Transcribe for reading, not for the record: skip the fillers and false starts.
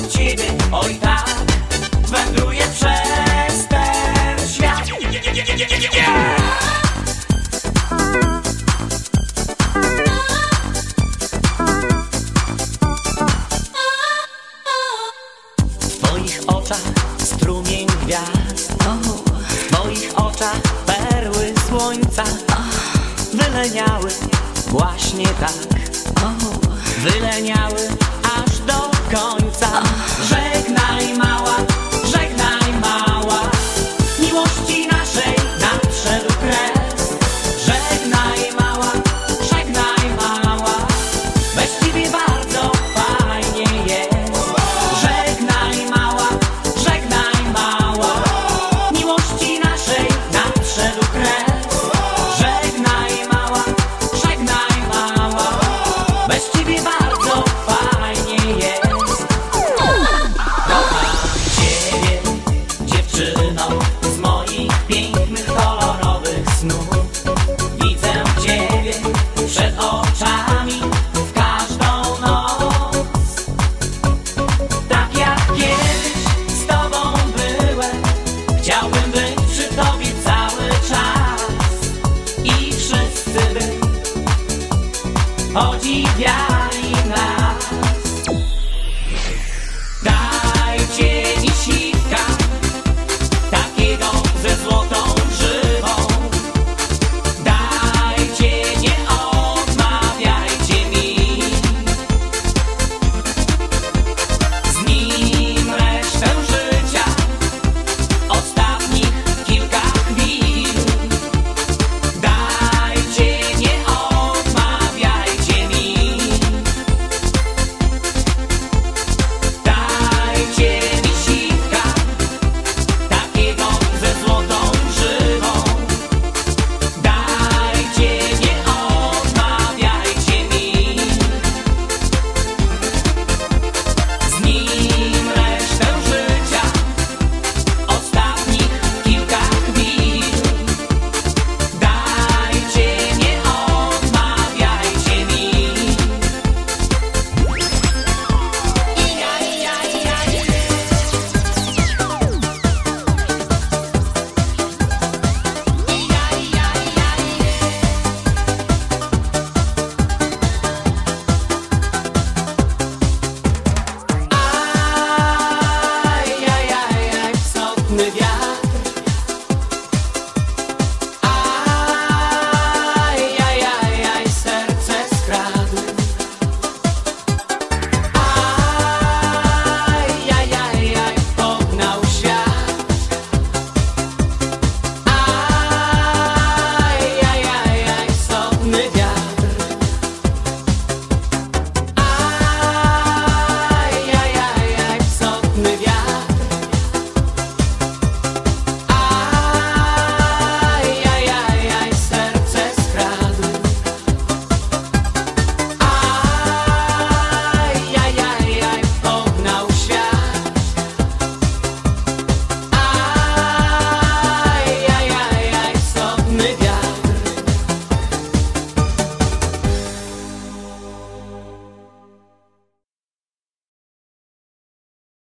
ciebie, oj tak, wędruję przez ten świat. W twoich oczach strumień gwiazd, w moich oczach perły słońca wyleniały właśnie tak, wyleniały aż do końca. Żegnaj mała, miłości naszej nadszedł kres. Żegnaj mała, bez ciebie bardzo fajnie jest. Żegnaj mała, miłości naszej nadszedł kres. Żegnaj mała, bez ciebie bardzo fajnie jest. Kocham ciebie, dziewczyno, z moich pięknych, kolorowych snów. Widzę ciebie przed oczami w każdą noc. Tak jak kiedyś z tobą byłem, chciałbym być przy tobie cały czas. I wszyscy by podziwiali